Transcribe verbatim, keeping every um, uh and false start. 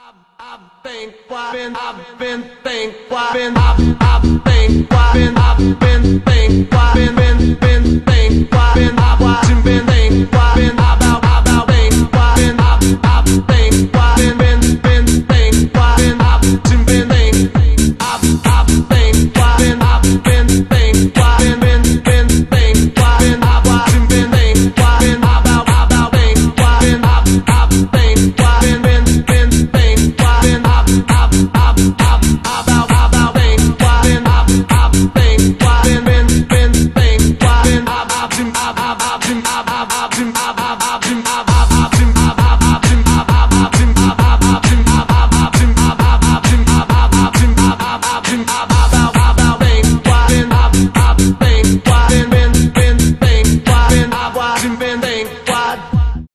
I've been, I've been, I've been, think, I've been, I've been, I've been, I've been, I've been, think, I've been, been.